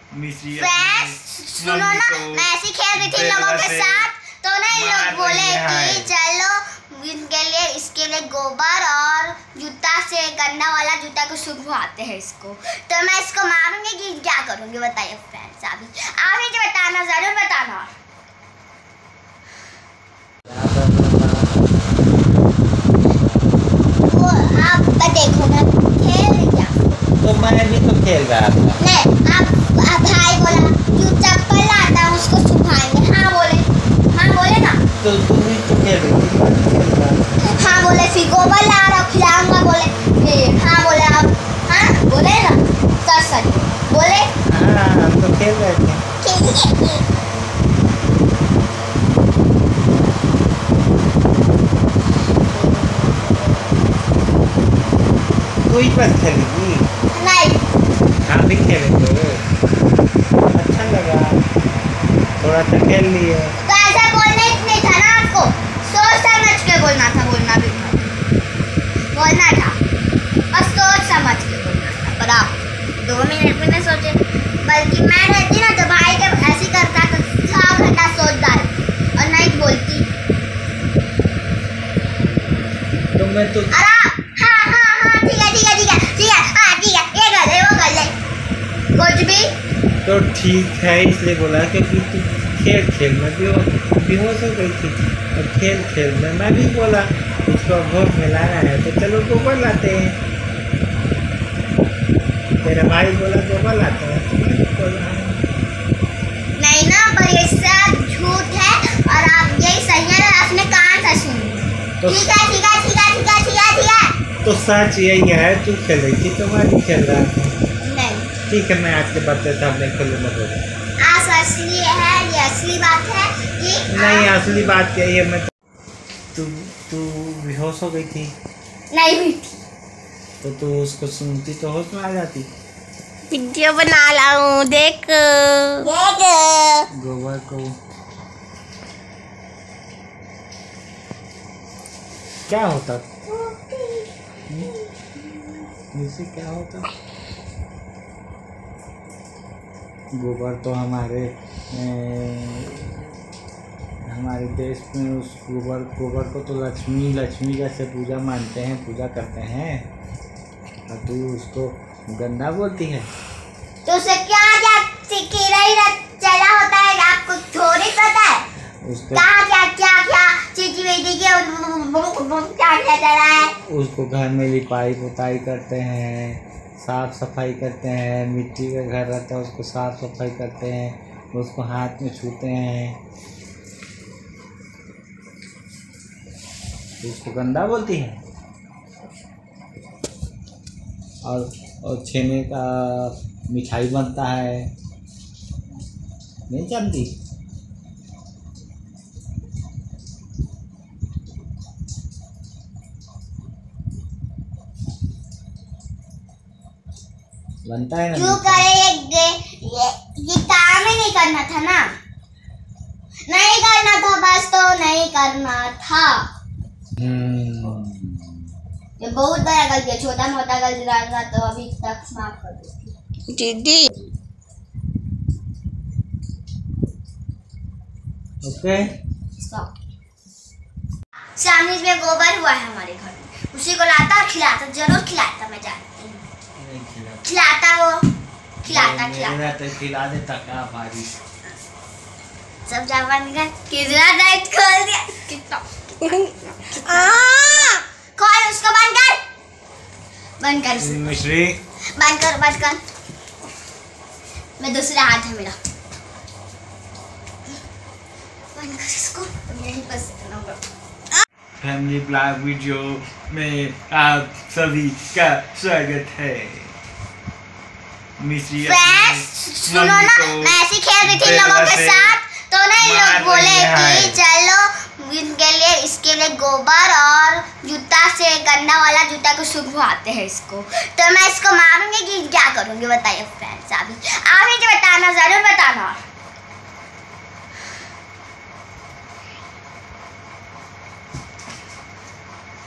Friends सुनो ना, मैं ऐसे खेल रही थी लोगों के साथ, तो ना ये लोग बोले कि चलो इनके लिए इसके लिए गोबर और जूता से गंदा वाला जूता को सुखवाते हैं इसको, तो मैं इसको मारूंगी कि क्या करूंगी बताइए फ्रेंड्स। आप ही बताना, जरूर बताना। वो आप देखो ना खेल क्या, तो मैं भी तो खेल रहा था। नहीं आप भाई बोला जो चप्पल लाता है उसको सुखाएंगे, हाँ बोले ना। तो तुम भी तो खेल रही थी। हाँ बोले, फिर गोबर ला रहा खिलाऊंगा बोले, हाँ बोले आप, हाँ बोले ना सच बोले। हाँ हम तो खेल रहे थे। तू ही बस खेलेगी? नहीं हाँ भी खेले तो अच्छा लगा, थोड़ा सा खेल लिए। तो ऐसा बोलना ही नहीं था ना आपको, सोच समझ के बोलना था, बोलना था और सोच समझ के बोलना था। पर आप 2 मिनट में नहीं सोचे, बल्कि मैं रहती ना तो भाई के ऐसे करता तो 6 घंटा सोच डाल और नहीं बोलती। तो मैं तो अरे हाँ ठीक है ये कर ले वो कर ले कुछ भी। तो ठीक है इसलिए बोला क्योंकि तू खेल में बेहोश हो गई थी, और खेल में मैं भी बोला उसको भोग में लाना है तो चलो गोबर लाते हैं। तेरा भाई बोला गोबर लाते हैं तो मैं भी बोला नहीं ना, पर ये सब झूठ है और आप यही सही है ना, अपने कान से सुन। तो ठीक है तो सच यही है, तू खेल रही थी तो मैं भी खेल रहा था। नहीं ठीक है मैं आज के बाद से नहीं खेलूंगा तो। आज असली है, ये असली बात है कि नहीं असली बात यही है। मैं तू बेहोश हो गई थी? नहीं हुई थी। तो तू उसको सुनती तो होश में आ जाती। वीडियो बना लाऊं देख गोबर को क्या होता इसे क्या होता? गोबर तो हमारे देश में उस गोबर को तो लक्ष्मी जैसे पूजा करते हैं, और तू उसको गंदा बोलती है। तो उसे क्या चला होता है, आपको थोड़ी पता है उसको क्या चीज क्या चला है। उसको घर में लिपाई पुताई करते हैं, साफ सफाई करते हैं, मिट्टी का घर रहता है उसको साफ सफाई करते हैं, उसको हाथ में छूते हैं, तो उसको गंदा बोलती है। और छेने का मिठाई बनता है, नहीं जानती? बनता है ना। क्यों करे ये काम ही नहीं करना था ना, नहीं करना था बस, तो नहीं करना था। ये बहुत बड़ा गलती है, छोटा मोटा गलती रहता तो अभी तक माफ कर देती दीदी। ओके सामने में गोबर हुआ है हमारे घर में, उसी को लाता और खिलाता, जरूर खिलाता, मैं जानती हूँ खिलाता, वो खिलाता तो खिला देता क्या भारी सब जावा निकल कितना टाइट खोल दिया, कितना खोल उसको, बंद कर मिश्री, बंद कर। मैं दूसरा हाथ है मेरा, बंद कर इसको, यहीं बस इतना बड़ा। फैमिली ब्लॉग वीडियो में आप सभी का स्वागत है। फ्रेंड्स सुनो ना, मैं ऐसे खेल रही थी लोगों के साथ, तो ना ये लोग बोले कि चलो इनके लिए इसके लिए गोबर और जूता से गंदा वाला जूता को सुखवाते हैं इसको, तो मैं इसको मारूंगी कि क्या करूंगी बताइए फ्रेंड्स। आप ही बताना, जरूर बताना।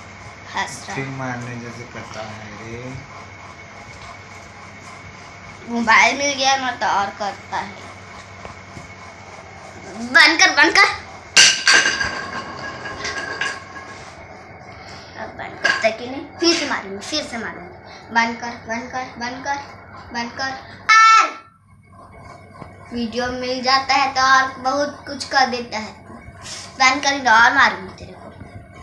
फिर मारने जैसे करता है रे। मोबाइल मिल गया ना तो और करता है। बंद कर अब बंद करता कि नहीं, फिर से मारूंगी। बंद कर। वीडियो मिल जाता है तो और बहुत कुछ कर देता है। बंद कर और मारूंगी तेरे को।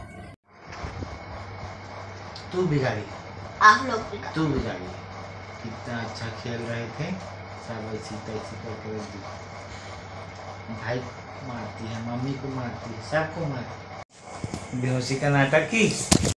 तू बिगाड़ी, आप लोग भी तू बिगाड़ी। कितना अच्छा खेल रहे थे सब, ऐसी तैसी करके रख दी। भाई मारती है, मम्मी को मारती है, सबको मारती है। बेहोशी का नाटक की